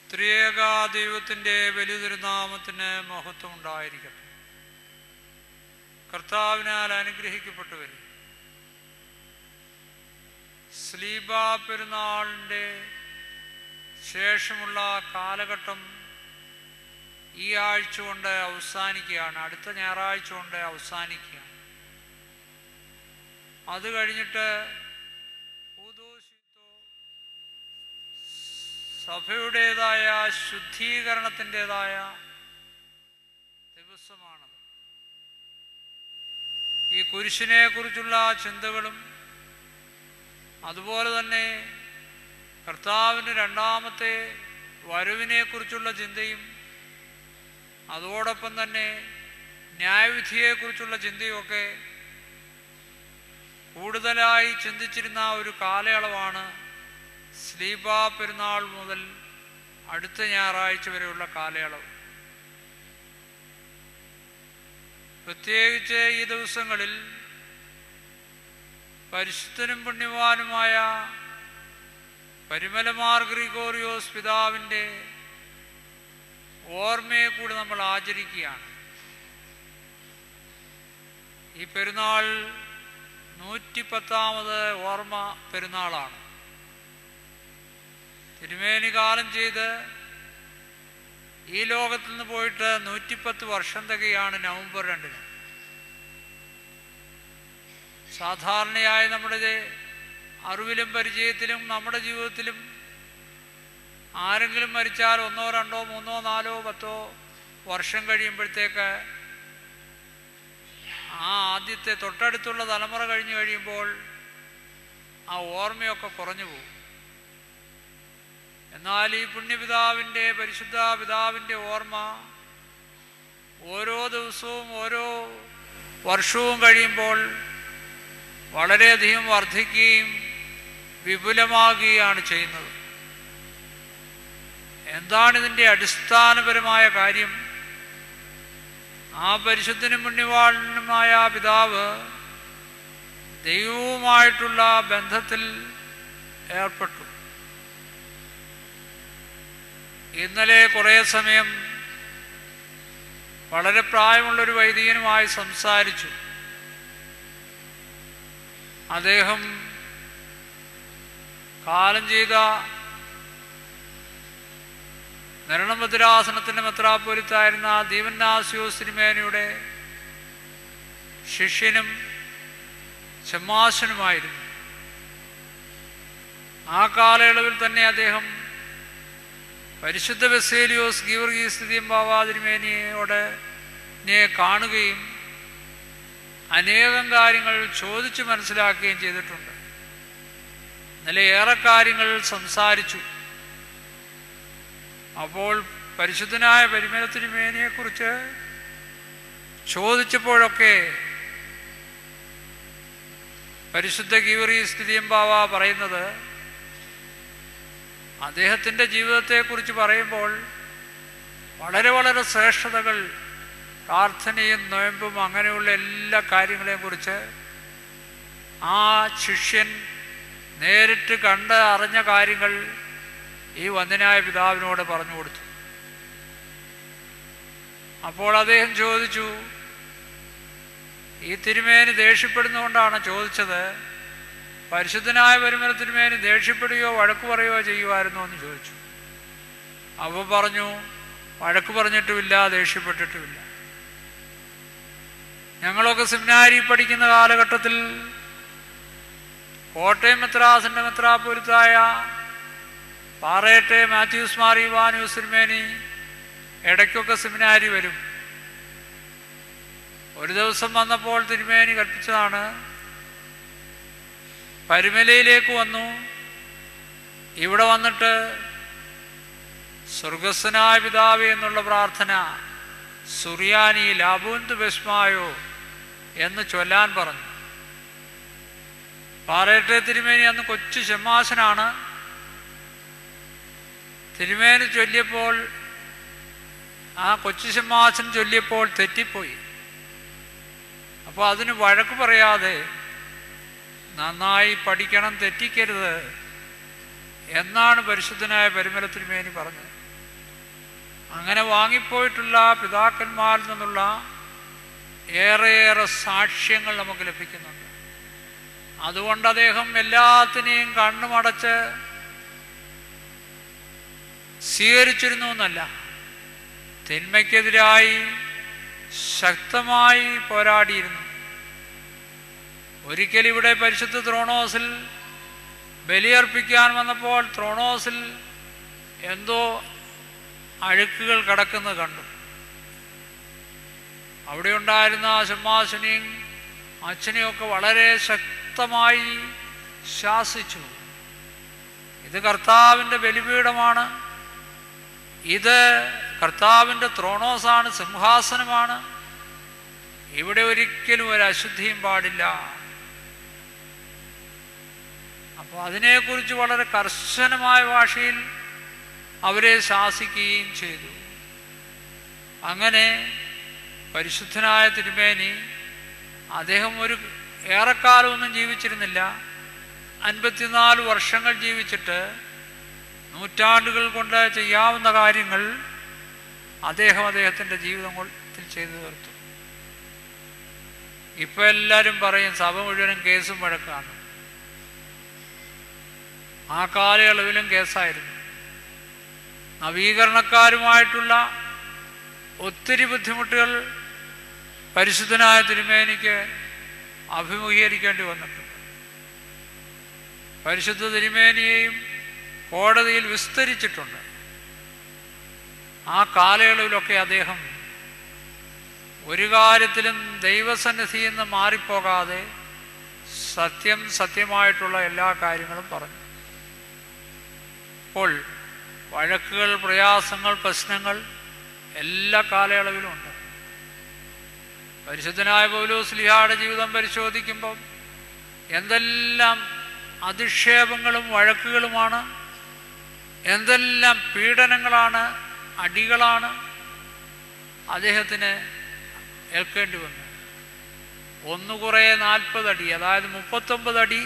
ത്രിയേക ദൈവത്തിൻ്റെ വലിയ തിരുനാമത്തിന് മഹത്വം ഉണ്ടായിരിക്കട്ടെ. കർത്താവിനാൽ അനുഗ്രഹിക്കപ്പെട്ടവർ, സ്ലീബ പെരുന്നാളിൻ്റെ ശേഷമുള്ള കാലഘട്ടം ഈ ആഴ്ച കൊണ്ട് അവസാനിക്കുകയാണ്. അടുത്ത ഞായറാഴ്ച കൊണ്ട് അവസാനിക്കുകയാണ്. അത് കഴിഞ്ഞിട്ട് സഭയുടേതായ ശുദ്ധീകരണത്തിൻ്റെതായ ദിവസമാണത്. ഈ കുരിശിനെ കുറിച്ചുള്ള ചിന്തകളും അതുപോലെ തന്നെ കർത്താവിൻ്റെ രണ്ടാമത്തെ വരവിനെ കുറിച്ചുള്ള ചിന്തയും അതോടൊപ്പം തന്നെ ന്യായവിധിയെക്കുറിച്ചുള്ള ചിന്തയുമൊക്കെ കൂടുതലായി ചിന്തിച്ചിരുന്ന ഒരു കാലയളവാണ് സ്ലീബ പെരുന്നാൾ മുതൽ അടുത്ത ഞായറാഴ്ച വരെയുള്ള കാലയളവ്. പ്രത്യേകിച്ച് ഈ ദിവസങ്ങളിൽ പരിശുദ്ധനും പുണ്യവാനുമായ പരിമലമാർ ഗ്രിഗോറിയോസ് പിതാവിൻ്റെ ഓർമ്മയെ കൂടി നമ്മൾ ആചരിക്കുകയാണ്. ഈ പെരുന്നാൾ 110ാമത് ഓർമ്മ പെരുന്നാളാണ്. തിരുമേനി കാലം ചെയ്ത് ഈ ലോകത്തിൽ നിന്ന് പോയിട്ട് 110 വർഷം തികയാണ് നവംബർ 2-ന്. സാധാരണയായി നമ്മുടെ അറിവിലും പരിചയത്തിലും നമ്മുടെ ജീവിതത്തിലും ആരെങ്കിലും മരിച്ചാൽ 1, 2, 3, 4, 10 വർഷം കഴിയുമ്പോഴത്തേക്ക് ആ ആദ്യത്തെ തൊട്ടടുത്തുള്ള തലമുറ കഴിഞ്ഞു കഴിയുമ്പോൾ ആ ഓർമ്മയൊക്കെ കുറഞ്ഞു പോകും. എന്നാൽ ഈ പുണ്യപിതാവിൻ്റെ പരിശുദ്ധ പിതാവിൻ്റെ ഓർമ്മ ഓരോ ദിവസവും ഓരോ വർഷവും കഴിയുമ്പോൾ വളരെയധികം വർദ്ധിക്കുകയും വിപുലമാകുകയാണ് ചെയ്യുന്നത്. എന്താണിതിൻ്റെ അടിസ്ഥാനപരമായ കാര്യം? ആ പരിശുദ്ധനും പുണ്യവാനുമായ പിതാവ് ദൈവവുമായിട്ടുള്ള ബന്ധത്തിൽ ഏർപ്പെട്ടു. ഇന്നലെ കുറേ സമയം വളരെ പ്രായമുള്ളൊരു വൈദികനുമായി സംസാരിച്ചു. അദ്ദേഹം കാലം ചെയ്ത നരണഭദ്രാസനത്തിൻ്റെ മെത്രാപ്പൊലിത്തായിരുന്ന ദീവന്നാസ്യോസ് തിരുമേനിയുടെ ശിഷ്യനും ശമ്മാശനുമായിരുന്നു. ആ കാലയളവിൽ തന്നെ അദ്ദേഹം പരിശുദ്ധ ബസേലിയോസ് ഗീവർഗീസ് തിരുമേനി തിരുമേനിയോട് കാണുകയും അനേകം കാര്യങ്ങൾ ചോദിച്ചു മനസ്സിലാക്കുകയും ചെയ്തിട്ടുണ്ട്. ഇന്നലെ ഏറെ കാര്യങ്ങൾ സംസാരിച്ചു. അപ്പോൾ പരിശുദ്ധനായ പരിമല തിരുമേനിയെക്കുറിച്ച് ചോദിച്ചപ്പോഴൊക്കെ പരിശുദ്ധ ഗീവർഗീസ് തിരുമേനി പറയുന്നത്, അദ്ദേഹത്തിൻ്റെ ജീവിതത്തെക്കുറിച്ച് പറയുമ്പോൾ വളരെ വളരെ ശ്രേഷ്ഠതകൾ, പ്രാർത്ഥനയും നോയമ്പും അങ്ങനെയുള്ള എല്ലാ കാര്യങ്ങളെയും കുറിച്ച് ആ ശിഷ്യൻ നേരിട്ട് കണ്ട് അറിഞ്ഞ കാര്യങ്ങൾ ഈ വന്ദനായ പിതാവിനോട് പറഞ്ഞു കൊടുത്തു. അപ്പോൾ അദ്ദേഹം ചോദിച്ചു, ഈ തിരുമേനി ദേഷ്യപ്പെടുന്നതുകൊണ്ടാണ് ചോദിച്ചത്, പരിശുദ്ധനായ പരിമല തിരുമേനി ദേഷ്യപ്പെടുകയോ വഴക്ക് പറയുകയോ ചെയ്യുമായിരുന്നോ എന്ന് ചോദിച്ചു. അപ്പോൾ പറഞ്ഞു, വഴക്ക് പറഞ്ഞിട്ടുമില്ല, ദേഷ്യപ്പെട്ടിട്ടുമില്ല. ഞങ്ങളൊക്കെ സെമിനാരി പഠിക്കുന്ന കാലഘട്ടത്തിൽ കോട്ടയം മെത്രാസിൻ്റെ മെത്രാപ്പൊലിത്തായ പാറയട്ടെ മാത്യൂസ് മാർ ഇവാനിയോസ് തിരുമേനി ഇടയ്ക്കൊക്കെ സെമിനാരി വരും. ഒരു ദിവസം വന്നപ്പോൾ തിരുമേനി കൽപ്പിച്ചതാണ്, പരിമലയിലേക്ക് വന്നു, ഇവിടെ വന്നിട്ട് സ്വർഗസ്വനായ പിതാവേ എന്നുള്ള പ്രാർത്ഥന സുറിയാനി ലാബുന്ത് ബസ്മായോ എന്ന് ചൊല്ലാൻ പറഞ്ഞു. പാറയട്ടെ തിരുമേനി അന്ന് കൊച്ചു ശമ്മാശനാണ്. തിരുമേനി ചൊല്ലിയപ്പോൾ, ആ കൊച്ചു ശമ്മാശൻ ചൊല്ലിയപ്പോൾ തെറ്റിപ്പോയി. അപ്പോൾ അതിന് വഴക്ക് പറയാതെ നന്നായി പഠിക്കണം, തെറ്റിക്കരുത് എന്നാണ് പരിശുദ്ധനായ പരിമല തിരുമേനി പറഞ്ഞത്. അങ്ങനെ വാങ്ങിപ്പോയിട്ടുള്ള പിതാക്കന്മാരിൽ നിന്നുള്ള ഏറെയേറെ സാക്ഷ്യങ്ങൾ നമുക്ക് ലഭിക്കുന്നുണ്ട്. അതുകൊണ്ട് അദ്ദേഹം എല്ലാത്തിനെയും കണ്ണുമടച്ച് സ്വീകരിച്ചിരുന്നു എന്നല്ല, തിന്മയ്ക്കെതിരായി ശക്തമായി പോരാടിയിരുന്നു. ഒരിക്കൽ ഇവിടെ പരിശുദ്ധ ത്രോണോസിൽ ബലിയർപ്പിക്കാൻ വന്നപ്പോൾ ത്രോണോസിൽ എന്തോ അഴുക്കുകൾ കിടക്കുന്നത് കണ്ടു. അവിടെ ഉണ്ടായിരുന്ന ശമ്മാശനെയും അച്ഛനെയൊക്കെ വളരെ ശക്തമായി ശാസിച്ചു. ഇത് കർത്താവിൻ്റെ ബലിപീഠമാണ്, ഇത് കർത്താവിൻ്റെ ത്രോണോസാണ്, സിംഹാസനമാണ്, ഇവിടെ ഒരിക്കലും ഒരു അശുദ്ധിയും പാടില്ല. അപ്പോൾ അതിനെക്കുറിച്ച് വളരെ കർശനമായ ഭാഷയിൽ അവരെ ശാസിക്കുകയും ചെയ്തു. അങ്ങനെ പരിശുദ്ധനായ തിരുമേനി അദ്ദേഹം ഏറെക്കാലമൊന്നും ജീവിച്ചിരുന്നില്ല, 54 വർഷങ്ങൾ ജീവിച്ചിട്ട് നൂറ്റാണ്ടുകൾ കൊണ്ട് ചെയ്യാവുന്ന കാര്യങ്ങൾ അദ്ദേഹത്തിൻ്റെ ജീവിതത്തിൽ ചെയ്തു തീർത്തു. ഇപ്പം എല്ലാവരും പറയും സഭ മുഴുവനും കേസും വഴക്കാണ്. ആ കാലയളവിലും കേസായിരുന്നു. നവീകരണക്കാരുമായിട്ടുള്ള ഒത്തിരി ബുദ്ധിമുട്ടുകൾ പരിശുദ്ധനായ തിരുമേനിക്ക് അഭിമുഖീകരിക്കേണ്ടി വന്നിട്ടുണ്ട്. പരിശുദ്ധ തിരുമേനിയെയും കോടതിയിൽ വിസ്തരിച്ചിട്ടുണ്ട്. ആ കാലയളവിലൊക്കെ അദ്ദേഹം ഒരു കാര്യത്തിലും ദൈവസന്നിധിയിൽ നിന്ന് മാറിപ്പോകാതെ സത്യമായിട്ടുള്ള എല്ലാ കാര്യങ്ങളും പറഞ്ഞു. അപ്പോൾ വഴക്കുകൾ, പ്രയാസങ്ങൾ, പ്രശ്നങ്ങൾ എല്ലാ കാലയളവിലും ഉണ്ട്. പരിശുദ്ധനായ പൗലോസ്ലീഹായുടെ ജീവിതം പരിശോധിക്കുമ്പം എന്തെല്ലാം അധിക്ഷേപങ്ങളും വഴക്കുകളുമാണ്, എന്തെല്ലാം പീഡനങ്ങളാണ്, അടികളാണ് അദ്ദേഹത്തിന് ഏൽക്കേണ്ടി വന്നു. ഒന്നുകുറേ 40 അടി, അതായത് 39 അടി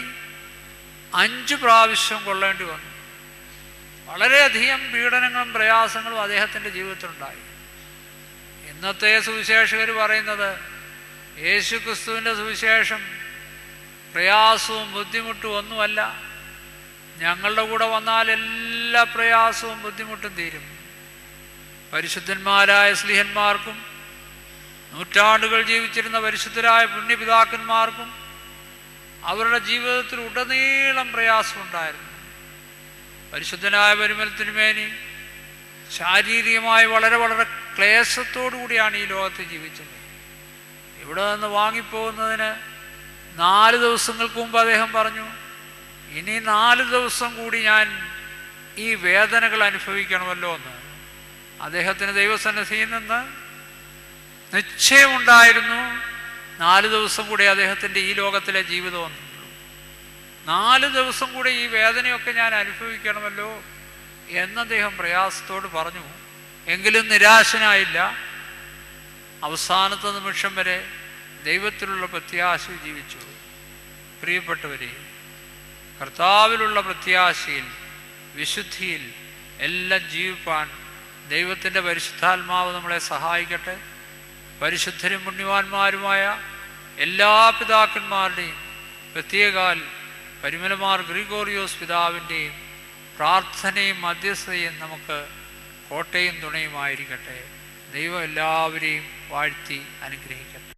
5 പ്രാവശ്യം കൊള്ളേണ്ടി വന്നു. വളരെയധികം പീഡനങ്ങളും പ്രയാസങ്ങളും അദ്ദേഹത്തിൻ്റെ ജീവിതത്തിലുണ്ടായി. ഇന്നത്തെ സുവിശേഷകർ പറയുന്നത് യേശു ക്രിസ്തുവിൻ്റെ സുവിശേഷം പ്രയാസവും ബുദ്ധിമുട്ടും ഒന്നുമല്ല, ഞങ്ങളുടെ കൂടെ വന്നാൽ എല്ലാ പ്രയാസവും ബുദ്ധിമുട്ടും തീരും. പരിശുദ്ധന്മാരായ സ്ലീഹന്മാർക്കും നൂറ്റാണ്ടുകൾ ജീവിച്ചിരുന്ന പരിശുദ്ധരായ പുണ്യപിതാക്കന്മാർക്കും അവരുടെ ജീവിതത്തിൽ ഉടനീളം പ്രയാസമുണ്ടായിരുന്നു. പരിശുദ്ധനായ പരിമല തിരുമേനി ശാരീരികമായി വളരെ വളരെ ക്ലേശത്തോടു കൂടിയാണ് ഈ ലോകത്ത് ജീവിച്ചത്. ഇവിടെ നിന്ന് വാങ്ങിപ്പോകുന്നതിന് 4 ദിവസങ്ങൾക്ക് മുമ്പ് അദ്ദേഹം പറഞ്ഞു, ഇനി 4 ദിവസം കൂടി ഞാൻ ഈ വേദനകൾ അനുഭവിക്കണമല്ലോ എന്ന്. അദ്ദേഹത്തിന് ദൈവസന്നിധിയിൽ നിന്ന് നിശ്ചയമുണ്ടായിരുന്നു 4 ദിവസം കൂടി അദ്ദേഹത്തിൻ്റെ ഈ ലോകത്തിലെ ജീവിതം 4 ദിവസം കൂടി ഈ വേദനയൊക്കെ ഞാൻ അനുഭവിക്കണമല്ലോ എന്ന് അദ്ദേഹം പ്രയാസത്തോട് പറഞ്ഞു. എങ്കിലും നിരാശനായില്ല. അവസാനത്തെ നിമിഷം വരെ ദൈവത്തിലുള്ള പ്രത്യാശ ജീവിച്ചു. പ്രിയപ്പെട്ടവരെ, കർത്താവിലുള്ള പ്രത്യാശയിൽ, വിശുദ്ധിയിൽ എല്ലാം ജീവിപ്പാൻ ദൈവത്തിൻ്റെ പരിശുദ്ധാത്മാവ് നമ്മളെ സഹായിക്കട്ടെ. പരിശുദ്ധരും പുണ്യവാന്മാരുമായ എല്ലാ പിതാക്കന്മാരുടെയും, പ്രത്യേകാൽ പരിമലമാർ ഗ്രിഗോറിയോസ് പിതാവിൻ്റെയും പ്രാർത്ഥനയും മധ്യസ്ഥതയും നമുക്ക് കോട്ടയും തുണയുമായിരിക്കട്ടെ. ദൈവം എല്ലാവരെയും വാഴ്ത്തി അനുഗ്രഹിക്കട്ടെ.